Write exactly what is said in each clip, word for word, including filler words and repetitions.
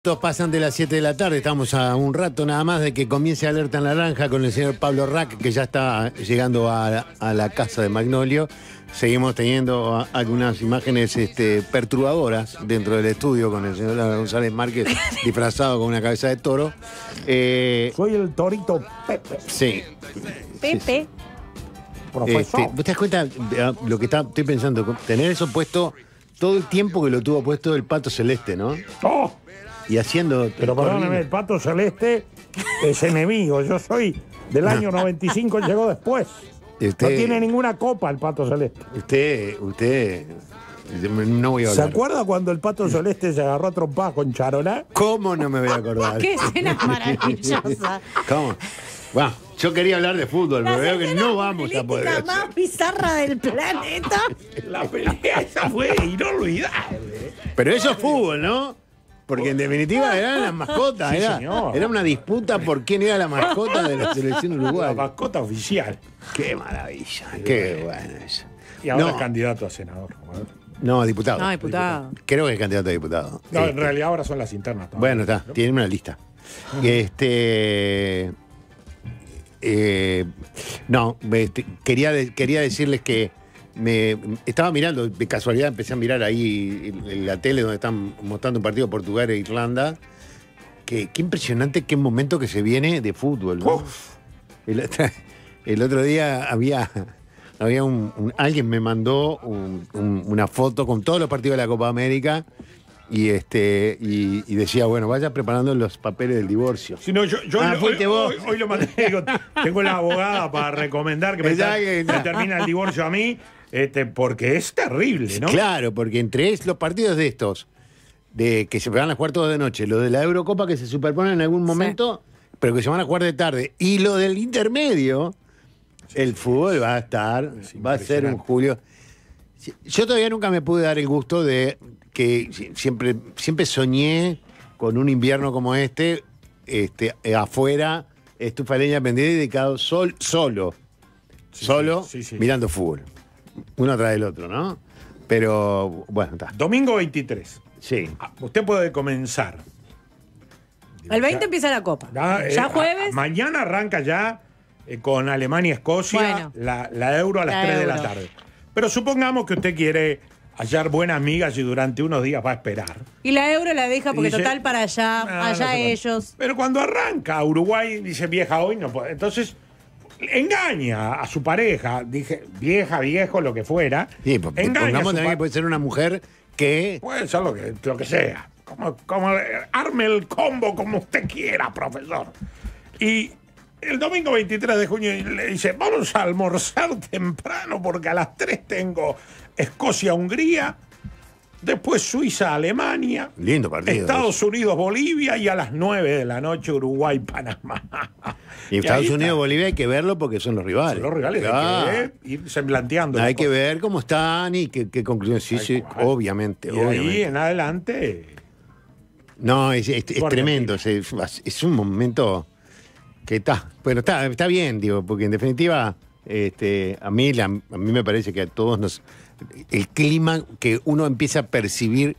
Todos pasan de las siete de la tarde, estamos a un rato nada más de que comience Alerta Naranja con el señor Pablo Rack, que ya está llegando a, a la casa de Magnolio. Seguimos teniendo a, algunas imágenes este, perturbadoras dentro del estudio con el señor González Márquez disfrazado con una cabeza de toro. Eh, Soy el torito Pepe. Sí. Pepe. Profesor. Este, ¿Vos te das cuenta de lo que está, estoy pensando? Tener eso puesto todo el tiempo que lo tuvo puesto el Pato Celeste, ¿no? ¡Oh! Y haciendo... Pero perdóname, el Pato Celeste es enemigo. Yo soy del año noventa y cinco, llegó después. Usted, no tiene ninguna copa el Pato Celeste. Usted, usted... No voy a ¿Se hablar. acuerda cuando el Pato Celeste se agarró a trompadas con Charolá? ¿Cómo no me voy a acordar? ¡Qué escena maravillosa! ¿Cómo? Bueno, yo quería hablar de fútbol, pero La veo que escena no vamos a poder. política más bizarra del planeta. La pelea esa fue inolvidable. Pero eso es fútbol, ¿no? Porque en definitiva eran las mascotas. Sí, era, señor. era una disputa por quién era la mascota de la selección La uruguaya. mascota oficial. Qué maravilla, qué bueno eso. Y ahora No. es candidato a senador. No, diputado. No, diputado. Creo que es candidato a diputado. No, Este, en realidad ahora son las internas. todavía. Bueno, está, tiene una lista. Este. eh, no, este, quería, de- quería decirles que me estaba mirando, de casualidad empecé a mirar ahí en, en la tele donde están mostrando un partido Portugal e Irlanda. Que, qué impresionante qué momento que se viene de fútbol, ¿no? Uf. El, otro- el otro día había, había un, un- alguien me mandó un- un- una foto con todos los partidos de la Copa América y este y, y decía, bueno, vaya preparando los papeles del divorcio. Si no, yo, yo Ah, hoy, fuiste vos. hoy- hoy lo mandé. Digo, tengo la abogada para recomendar que me, Ya tra- que- me termina el divorcio a mí, este, porque es terrible, ¿no? Claro, porque entre es- los partidos de estos, de que se van a jugar todos de noche, lo de la Eurocopa que se superponen en algún momento, pero que se van a jugar de tarde, y lo del intermedio, el fútbol va a estar, Es va a ser un impresionante. julio. Yo todavía nunca me pude dar el gusto de que si- siempre, siempre soñé con un invierno como este, este eh, afuera, estufa de leña prendida y dedicado sol, solo, Sí, solo, sí, sí. mirando fútbol. Uno tras el otro, ¿no? Pero, bueno, está. Domingo veintitrés. Sí. Ah, Usted puede comenzar. El veinte empieza la Copa. Ya, eh, Ya a- jueves. mañana arranca ya eh, con Alemania-Escocia Bueno. la, la Euro a las La tres de la Euro. tarde. Pero supongamos que usted quiere hallar buenas amigas y durante unos días va a esperar. Y la euro la deja porque Dice, total para allá, "Ah, allá no sé ellos. cuánto". Pero cuando arranca Uruguay, dice vieja hoy, no puede. Entonces engaña a su pareja, dije vieja, viejo, lo que fuera. Sí, po- engaña a pongamos su también que pa- puede ser una mujer que. Puede ser lo que, lo que sea. Como, como eh, arme el combo como usted quiera, profesor. Y el domingo veintitrés de junio le dice, vamos a almorzar temprano porque a las tres tengo Escocia-Hungría, después Suiza-Alemania, Lindo partido. Estados Unidos-Bolivia y a las nueve de la noche Uruguay-Panamá. Y Estados ahí está. Unidos, Bolivia hay que verlo porque son los rivales. Son los rivales, Claro. hay que ir semblanteando. Hay la que cosa. ver cómo están y qué, qué conclusiones. Sí, Tal sí, cual. obviamente, Y de ahí obviamente. en adelante... No, es, es- es Fuerte. tremendo. Es, es un momento que está. Pero está, está bien, digo, porque en definitiva, este, a mí, la- a mí me parece que a todos nos. El clima que uno empieza a percibir,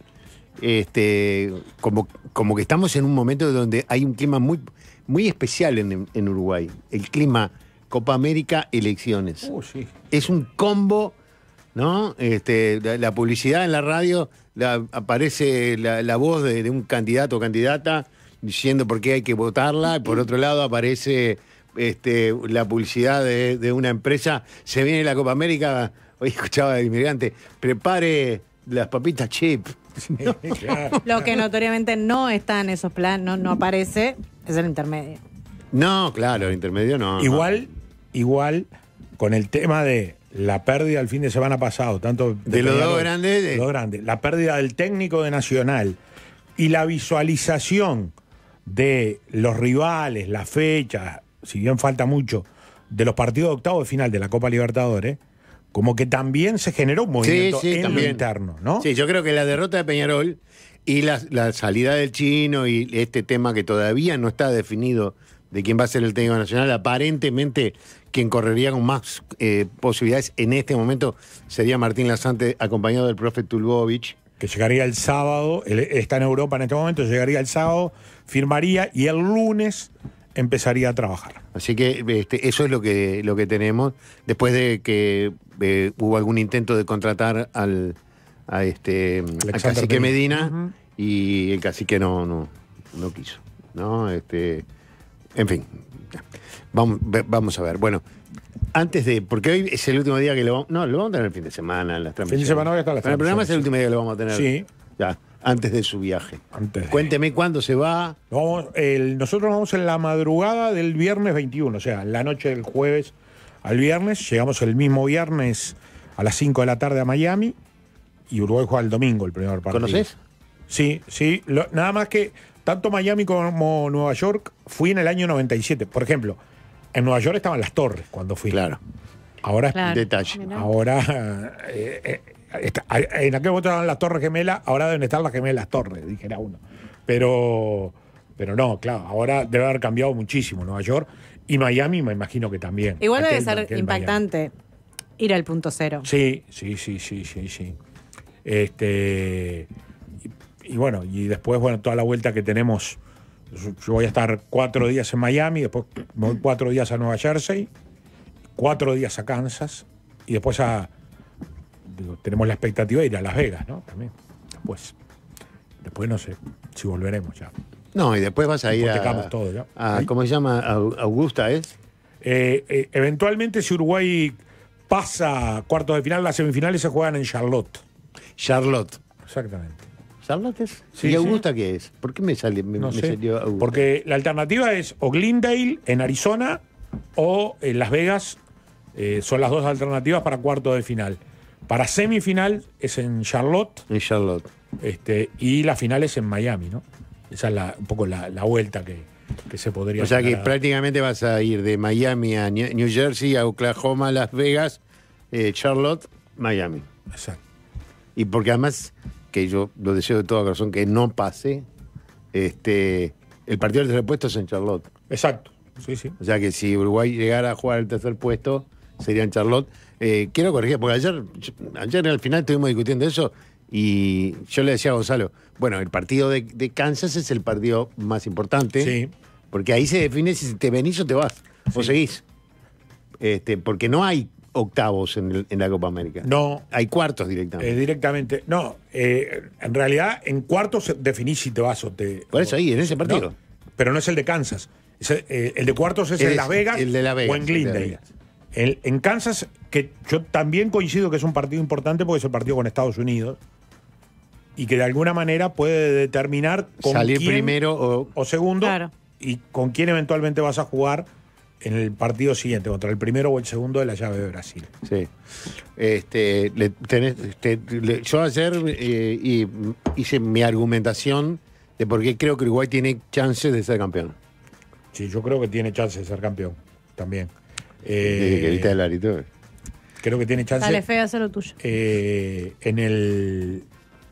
este, como, como que estamos en un momento donde hay un clima muy, muy especial en, en Uruguay. El clima Copa América, elecciones. Uh, sí. Es un combo, ¿no? Este, la, la publicidad en la radio, la- aparece la, la voz de, de un candidato o candidata diciendo por qué hay que votarla, y por otro lado aparece este, la publicidad de, de una empresa, se viene la Copa América, hoy escuchaba del inmigrante, prepare las papitas chip. Claro. Lo que notoriamente no está en esos planes, no, no aparece, es el intermedio. No, claro, el intermedio no. no. Igual, igual, con el tema de la pérdida el fin de semana pasado, tanto De los Peñarol, dos grandes, de- los grandes, la pérdida del técnico de Nacional y la visualización de los rivales, las fechas, si bien falta mucho, de los partidos de octavo de final de la Copa Libertadores, como que también se generó un movimiento sí, en también. lo interno, ¿no? Sí, yo creo que la derrota de Peñarol y la, la salida del chino y este tema que todavía no está definido de quién va a ser el técnico nacional, aparentemente quien correría con más eh, posibilidades en este momento sería Martín Lazarte, acompañado del profe Tulbovich. que llegaría el sábado, él está en Europa en este momento, llegaría el sábado, firmaría y el lunes empezaría a trabajar. Así que este, eso es lo que, lo que tenemos. Después de que eh, hubo algún intento de contratar al, a este, al cacique Medina, uh-huh. y el cacique no, no, no quiso. ¿no? Este, en fin, vamos, vamos a ver. Bueno, antes de, porque hoy es el último día que lo vamos, no, lo vamos a tener el fin de semana en las transmisiones. Fin de semana voy a estar las transmisiones. El programa es el último día que lo vamos a tener. Sí. Ya, antes de su viaje. Antes de... Cuénteme cuándo se va. Vamos, el, nosotros vamos en la madrugada del viernes veintiuno, o sea, en la noche del jueves al viernes. Llegamos el mismo viernes a las cinco de la tarde a Miami y Uruguay juega el domingo el primer partido. ¿Conoces? Sí, sí. Lo, nada más que tanto Miami como Nueva York fui en el año noventa y siete. Por ejemplo, en Nueva York estaban las torres cuando fui. Claro. Ahora Claro. Detalle. Mirá. Ahora, eh, eh, está, en aquel momento estaban las torres gemelas, ahora deben estar las gemelas torres, dijera uno. Pero, pero no, claro, ahora debe haber cambiado muchísimo Nueva York y Miami me imagino que también. Igual debe Aquel- ser aquel impactante ir al punto cero. Miami. Sí, sí, sí, sí, sí, sí. Este, y, y bueno, y después, bueno, toda la vuelta que tenemos, yo voy a estar cuatro días en Miami, después me voy cuatro días a Nueva Jersey, cuatro días a Kansas y después a, digo, tenemos la expectativa de ir a Las Vegas, ¿no? También. Después, después no sé si volveremos ya. No, y después vas a ir Hipotecamos a, todo, ¿ya? a- Ahí. ¿cómo se llama? A Augusta, ¿es? Eh, eh, eventualmente, si Uruguay pasa a cuartos de final, las semifinales se juegan en Charlotte. Charlotte. Exactamente. ¿Charlotte es? Sí, ¿Y sí. Augusta qué es? ¿Por qué me sale me, No me sé. salió Augusta? Porque la alternativa es o Glendale en Arizona o en Las Vegas. Eh, son las dos alternativas para cuartos de final. Para semifinal es en Charlotte. En Charlotte. Este, y la final es en Miami, ¿no? Esa es la, un poco la, la vuelta que, que se podría O sea que llegar a dar. prácticamente vas a ir de Miami a New New Jersey, a Oklahoma, Las Vegas, eh, Charlotte, Miami. Exacto. Y porque además, que yo lo deseo de todo corazón que no pase, este, el partido del tercer puesto es en Charlotte. Exacto. Sí, sí. O sea que si Uruguay llegara a jugar el tercer puesto, sería en Charlotte. Eh, quiero corregir, porque ayer, ayer al final estuvimos discutiendo eso y yo le decía a Gonzalo, bueno, el partido de, de Kansas es el partido más importante, Sí. porque ahí se define si te venís o te vas, o Sí. seguís. Este, porque no hay octavos en, el- en la Copa América. No, Hay cuartos directamente. eh, directamente. No, eh, en realidad en cuartos definís si te vas o te. Por eso ahí, en ese partido. No, pero no es el de Kansas. Es el, eh, el de cuartos es Es en Las Vegas, el de Las Vegas, o en el de Las Glendale. Vegas. El- en Kansas, que yo también coincido que es un partido importante porque es el partido con Estados Unidos y que de alguna manera puede determinar con Salir quién primero o... o segundo Claro. y con quién eventualmente vas a jugar en el partido siguiente, contra el primero o el segundo de la llave de Brasil. Sí. Este, le- tenés- este, le- yo ayer eh, y- hice mi argumentación de por qué creo que Uruguay tiene chances de ser campeón. Sí, yo creo que tiene chance de ser campeón también. Eh, Desde que viste el arito. creo que tiene chance. Dale, Fe, haz lo tuyo. eh, en el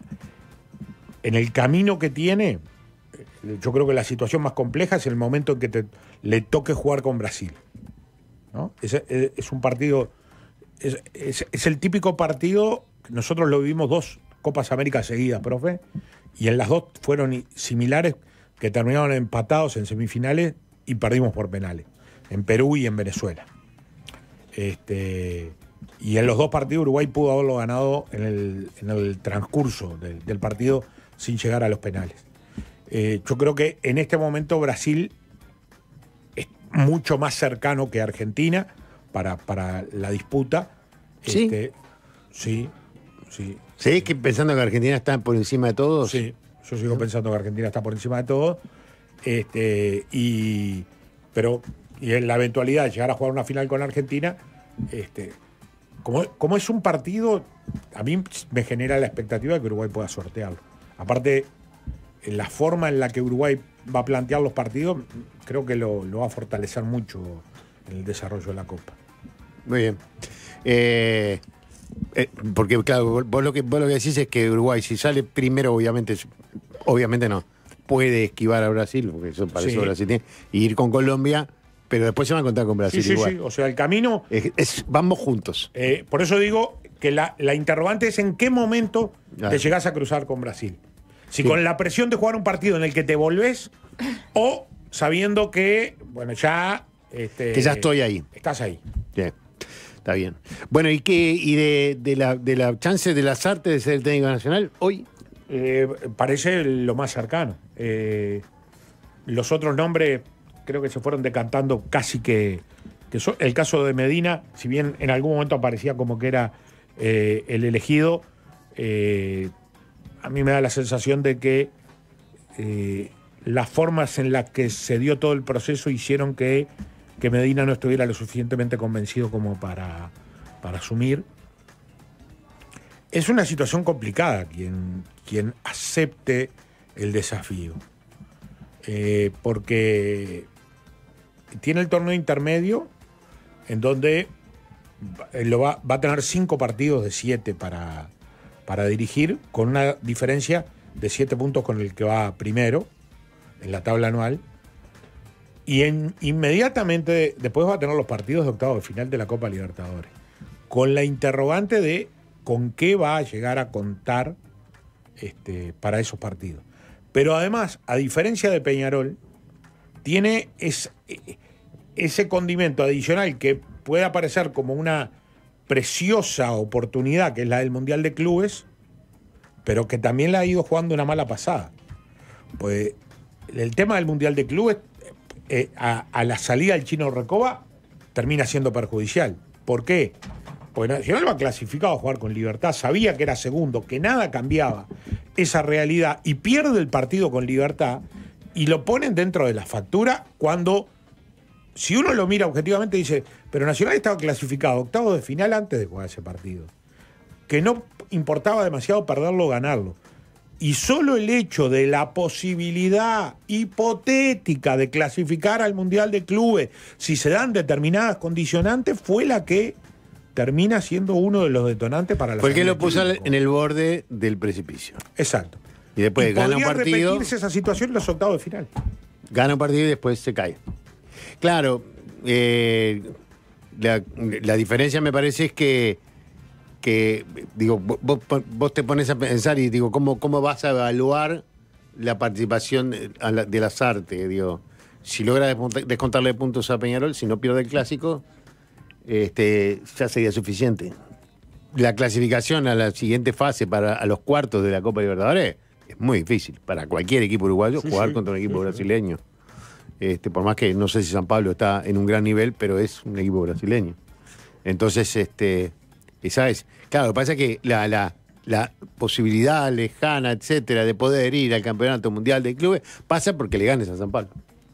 en el camino que tiene, eh, yo creo que la situación más compleja es el momento en que te, le toque jugar con Brasil, ¿no? Es, es- es un partido, es, es- es el típico partido, nosotros lo vivimos dos Copas América seguidas, profe, y en las dos fueron i- similares, que terminaron empatados en semifinales y perdimos por penales, en Perú y en Venezuela. Este, y en los dos partidos Uruguay pudo haberlo ganado en el, en el transcurso del, del partido sin llegar a los penales. Eh, yo creo que en este momento Brasil es mucho más cercano que Argentina para, para la disputa. ¿Sí? Este, sí, sí. ¿Seguís que pensando que Argentina está por encima de todos? Sí, yo sigo pensando que Argentina está por encima de todo. Este, y, pero y en la eventualidad de llegar a jugar una final con Argentina, este, como, como es un partido, a mí me genera la expectativa de que Uruguay pueda sortearlo. Aparte, en la forma en la que Uruguay va a plantear los partidos, creo que lo, lo va a fortalecer mucho en el desarrollo de la Copa. Muy bien. Eh, eh, porque, claro, vos lo, que, vos lo que decís es que Uruguay, si sale primero, obviamente, obviamente no, puede esquivar a Brasil, porque eso para Sí. eso Brasil tiene, y ir con Colombia, pero después se va a encontrar con Brasil Sí, sí, igual. sí. O sea, el camino. Es- es- vamos juntos. Eh, por eso digo, que la, la interrogante es en qué momento Claro. te llegás a cruzar con Brasil. Si Sí. con la presión de jugar un partido en el que te volvés o sabiendo que, bueno, ya... Este, Que ya estoy ahí. Estás ahí. Sí, está bien. Bueno, ¿y qué y de, de la, de la chance de Lasarte de ser el técnico nacional hoy? Eh, parece lo más cercano. Eh, los otros nombres creo que se fueron decantando casi que, que so- el caso de Medina, si bien en algún momento aparecía como que era eh, el elegido, eh, a mí me da la sensación de que eh, las formas en las que se dio todo el proceso hicieron que, que Medina no estuviera lo suficientemente convencido como para, para asumir. Es una situación complicada quien, quien acepte el desafío. Eh, porque tiene el torneo intermedio en donde va- lo va, va a tener cinco partidos de siete para, para dirigir, con una diferencia de siete puntos con el que va primero en la tabla anual. Y en, inmediatamente después va a tener los partidos de octavo de final de la Copa Libertadores, con la interrogante de con qué va a llegar a contar este, para esos partidos. Pero además, a diferencia de Peñarol, tiene es, ese condimento adicional que puede aparecer como una preciosa oportunidad, que es la del Mundial de Clubes, pero que también la ha ido jugando una mala pasada. Pues el tema del Mundial de Clubes, eh, a, a la salida del Chino Recoba, termina siendo perjudicial. ¿Por qué? Porque Nacional va clasificado a jugar con Libertad, sabía que era segundo, que nada cambiaba esa realidad, y pierde el partido con Libertad y lo ponen dentro de la factura cuando, si uno lo mira objetivamente, dice, pero Nacional estaba clasificado octavo de final antes de jugar ese partido, que no importaba demasiado perderlo o ganarlo. Y solo el hecho de la posibilidad hipotética de clasificar al Mundial de Clubes, si se dan determinadas condicionantes, fue la que termina siendo uno de los detonantes para la Porque salida lo puso del equipo. en el borde del precipicio. Exacto. Y después Y gana un podría partido, repetirse esa situación en los octavos de final. gana un partido y después se cae. Claro, eh, la, la diferencia me parece es que, que digo, vos, vos te pones a pensar y digo, ¿cómo, cómo vas a evaluar la participación de, a la- de Lasarte? Digo, si logra desmonta- descontarle puntos a Peñarol, si no pierde el clásico, este, ya sería suficiente. La clasificación a la siguiente fase para a los cuartos de la Copa Libertadores es muy difícil para cualquier equipo uruguayo jugar sí. contra un equipo brasileño. Este, por más que no sé si San Pablo está en un gran nivel, pero es un equipo brasileño. Entonces, este, esa es. Claro, lo que pasa es que la, la, la posibilidad lejana, etcétera, de poder ir al Campeonato Mundial de Clubes pasa porque le ganes a San Pablo.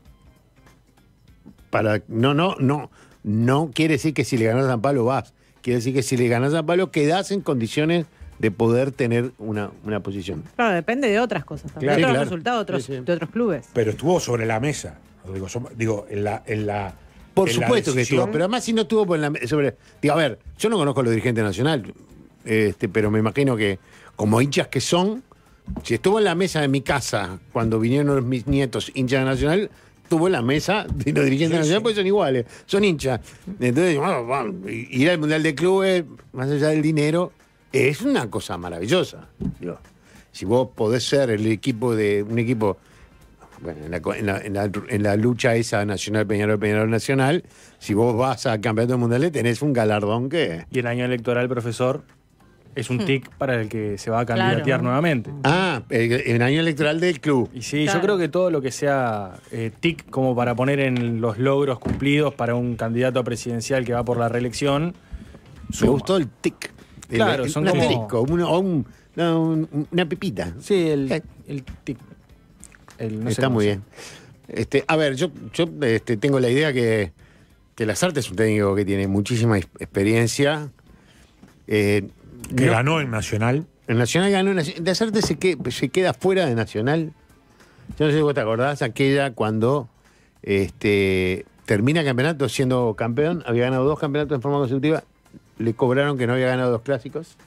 Para, no, no, no. No quiere decir que si le ganas a San Pablo vas. Quiere decir que si le ganas a San Pablo quedás en condiciones de poder tener una, una posición. Claro, depende de otras cosas también. Claro, de otros claro. resultados de otros, Sí, sí. de otros clubes. Pero estuvo sobre la mesa. Digo, som- digo en la... En la Por en la supuesto que decisión- estuvo, pero además si no estuvo por la, sobre... Digo, a ver, yo no conozco a los dirigentes nacional, este, pero me imagino que como hinchas que son, si estuvo en la mesa de mi casa cuando vinieron mis nietos hinchas de Nacional, estuvo en la mesa de los dirigentes Sí, nacionales sí. porque son iguales, son hinchas. Entonces, bueno, bueno, ir al Mundial de Clubes, más allá del dinero, es una cosa maravillosa. Digo, si vos podés ser el equipo de un equipo, bueno, en la, co- en la, en la- en la lucha esa nacional, Peñarol, Peñarol Nacional, si vos vas al Campeonato Mundial tenés un galardón que... Y el año electoral, profesor, es un tic para el que se va a candidatear Claro. nuevamente. Ah, el, el año electoral del club. Y sí, Claro. yo creo que todo lo que sea eh, tic como para poner en los logros cumplidos para un candidato presidencial que va por la reelección. Me suma. gustó el tic. El- Claro, el- son un como- asterisco, un- o un- no, un- una pepita. Sí, el, Eh. el tic. El- no sé Está cómo muy se- bien. Este, a ver, yo, yo este, tengo la idea que, que Lasarte es un técnico que tiene muchísima ex- experiencia. Eh, Que no- ganó en Nacional. El Nacional ganó. Lasarte se, que, se queda fuera de Nacional. Yo no sé si vos te acordás, aquella cuando este, termina el campeonato siendo campeón, había ganado dos campeonatos en forma consecutiva, le cobraron que no había ganado dos clásicos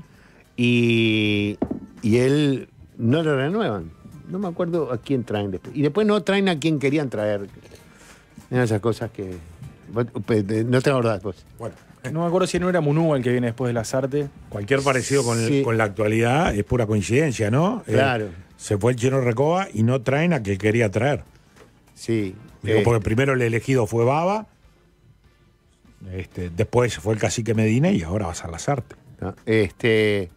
y, y él no lo renuevan. No me acuerdo a quién traen después. Y después no traen a quien querían traer. Eran esas cosas que... vos, pues, No te acordás vos. Bueno, No me acuerdo si no era Munúa el que viene después de Lasarte. Cualquier parecido con, Sí. el- con la actualidad es pura coincidencia, ¿no? Claro. Eh, se fue el Chino Recoba y no traen a que quería traer. Sí. Digo, Eh, porque primero el elegido fue Baba, este, después fue el cacique Medina y ahora va a ser Lasarte. ¿no? Este,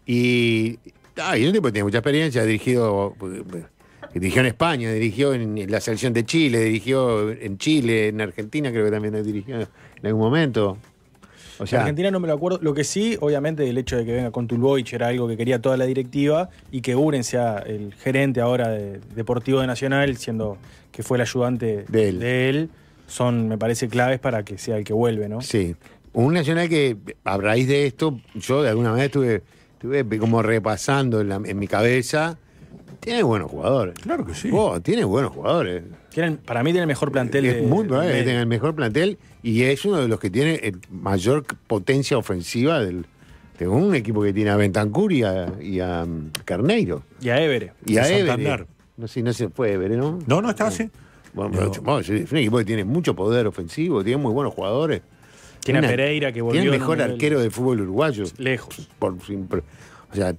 y, ah, y un tipo que tiene mucha experiencia, ha dirigido, dirigió en España, dirigió en la selección de Chile, dirigió en Chile, en Argentina creo que también dirigió en algún momento. O sea, Argentina no me lo acuerdo. Lo que sí, obviamente, el hecho de que venga con Tulboich era algo que quería toda la directiva y que Uren sea el gerente ahora de Deportivo de Nacional, siendo que fue el ayudante De él. de él, son, me parece, claves para que sea el que vuelve, ¿no? sí. Un Nacional que, a raíz de esto, yo de alguna manera estuve, estuve como repasando en, la- en mi cabeza. Tiene buenos jugadores. Claro que sí. Oh, tiene buenos jugadores. Tienen, para mí tiene el mejor plantel Es de, muy probable del que medio. tenga el mejor plantel y es uno de los que tiene el mayor potencia ofensiva del, de un equipo que tiene a Bentancur y a, y a, um, Carneiro. Y a Évere. Y a De Évere. Santander. No sé, no se fue Évere, ¿no? No, no está así. Bueno, No. pero, bueno, es un equipo que tiene mucho poder ofensivo, tiene muy buenos jugadores. Tiene a Una- Pereira, que volvió Tiene el en un mejor nivel- arquero del fútbol uruguayo. Lejos. Por, sin- por- o sea,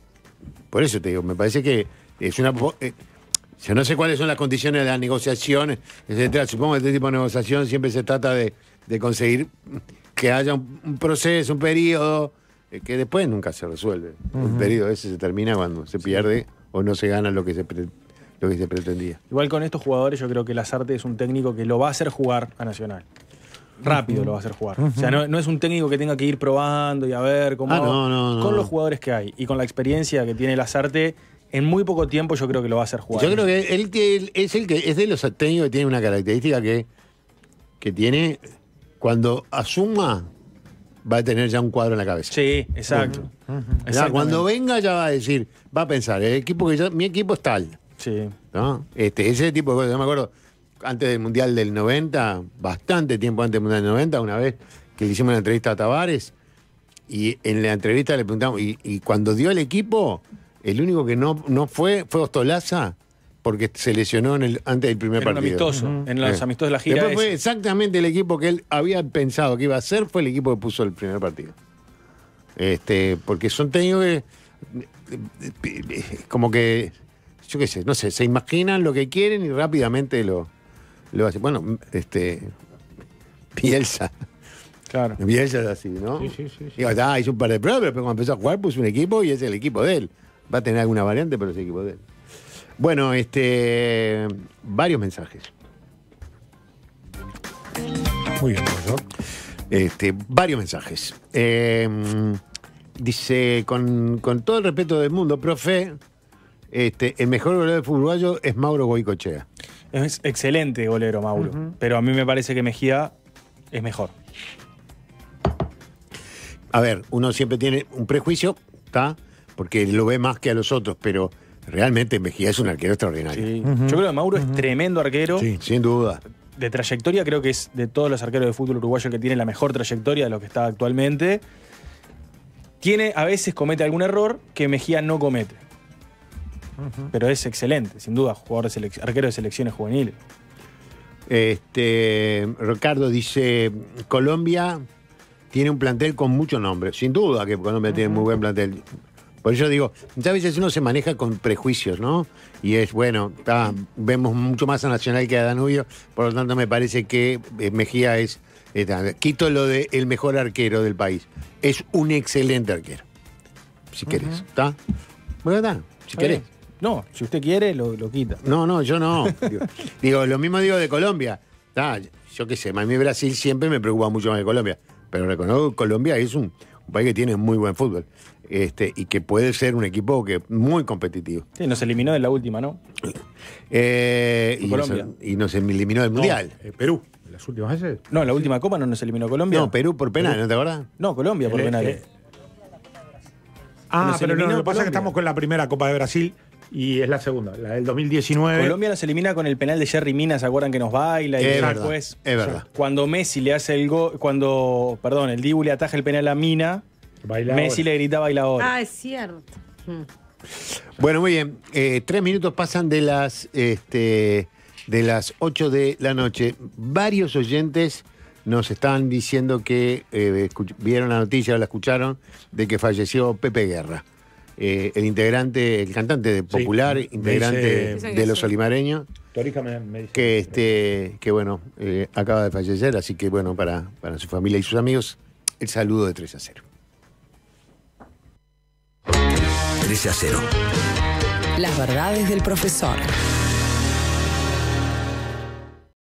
por eso te digo, me parece que es una... po- eh, yo no sé cuáles son las condiciones de la negociación, etcétera. Supongo que este tipo de negociación siempre se trata de, de conseguir que haya un, un proceso, un periodo, eh, que después nunca se resuelve. El periodo ese se termina cuando se pierde o no se gana lo que se, pre- lo que se pretendía. Igual con estos jugadores yo creo que Lasarte es un técnico que lo va a hacer jugar a Nacional. Rápido lo va a hacer jugar. O sea, no, no es un técnico que tenga que ir probando y a ver cómo... Ah, no, no, no. Con los jugadores que hay y con la experiencia que tiene Lasarte, en muy poco tiempo yo creo que lo va a hacer jugar. Yo creo que él, tiene- es el que es de los técnicos que tiene una característica que, que tiene cuando asuma va a tener ya un cuadro en la cabeza. Sí, exacto. Ya, Exactamente. cuando venga ya va a decir, va a pensar, el equipo que yo- mi equipo es tal, Sí. ¿no? Este, ese tipo de cosas. Yo me acuerdo, antes del Mundial del noventa, bastante tiempo antes del Mundial del noventa, una vez que le hicimos una entrevista a Tavares, y en la entrevista le preguntamos, y, y cuando dio el equipo, el único que no, no fue fue Ostolaza, porque se lesionó en el, antes del primer Era un partido. amistoso. En los Eh. amistosos de la gira. Después fue ese. exactamente el equipo que él había pensado que iba a ser, fue el equipo que puso el primer partido. Este, porque son técnicos que, como que, yo qué sé, no sé, se imaginan lo que quieren y rápidamente lo, lo hacen. Bueno, este, Bielsa, Claro. Bielsa es así, ¿no? Sí, sí, sí, sí. Digo, ah, hizo un par de pruebas, pero cuando empezó a jugar puso un equipo y es el equipo de él. Va a tener alguna variante, pero es el equipo de él. Bueno, este, varios mensajes. Muy bien, profesor. Este, varios mensajes. Eh, dice, con, con todo el respeto del mundo, profe, este, el mejor goleador del fútbol uruguayo es Mauro Goicochea. Es excelente golero, Mauro. Pero a mí me parece que Mejía es mejor. A ver, uno siempre tiene un prejuicio, ¿está? Porque lo ve más que a los otros, pero realmente Mejía es un arquero extraordinario. Sí. Yo creo que Mauro es tremendo arquero. Sí. Sin duda. De trayectoria, creo que es de todos los arqueros de fútbol uruguayo el que tiene la mejor trayectoria de lo que está actualmente. Tiene, a veces comete algún error que Mejía no comete. Pero es excelente, sin duda, jugador de selec- arquero de selecciones juveniles. Este, Ricardo dice, Colombia tiene un plantel con mucho nombre. Sin duda que Colombia tiene muy buen plantel. Por eso digo, muchas veces uno se maneja con prejuicios, ¿no? Y es, bueno, ta, vemos mucho más a Nacional que a Danubio, por lo tanto me parece que eh, Mejía es, eh, ta, quito lo de el mejor arquero del país. Es un excelente arquero, si querés, ¿está? Bueno, está, si querés. No, si usted quiere, lo, lo quita. No, no, yo no. digo, digo, lo mismo digo de Colombia. Ah, yo qué sé, a mí Brasil siempre me preocupa mucho más que Colombia. Pero reconozco que Colombia es un, un país que tiene muy buen fútbol. Este, y que puede ser un equipo que muy competitivo. Sí, nos eliminó en la última, ¿no? Eh, y, nos, Colombia. y nos eliminó del Mundial. No, eh, Perú, en las últimas veces. No, en la última copa no nos eliminó Colombia. No, Perú por penal, ¿no te acordás? No, Colombia por Eh, penales. eh, Ah, Nos pero no, eliminó lo que pasa es que Colombia. estamos con la primera Copa de Brasil y es la segunda, la del dos mil diecinueve. Colombia nos elimina con el penal de Jerry Mina, ¿se acuerdan que nos baila? Y Es después, verdad, es verdad. cuando Messi le hace el gol, cuando, perdón, el Dibu le ataja el penal a Mina, Baila Messi ahora. le grita baila ahora. Ah, es cierto. Mm. Bueno, muy bien. Eh, tres minutos pasan de las, este, de las ocho de la noche. Varios oyentes nos están diciendo que eh, escuch- vieron la noticia o la escucharon de que falleció Pepe Guerra, eh, el integrante, el cantante de popular, me integrante dice- de los olimareños, Torica me, me dice. que este, que bueno, eh, acaba de fallecer, así que bueno, para, para su familia y sus amigos, el saludo de tres a cero. trece a cero. Las verdades del profesor.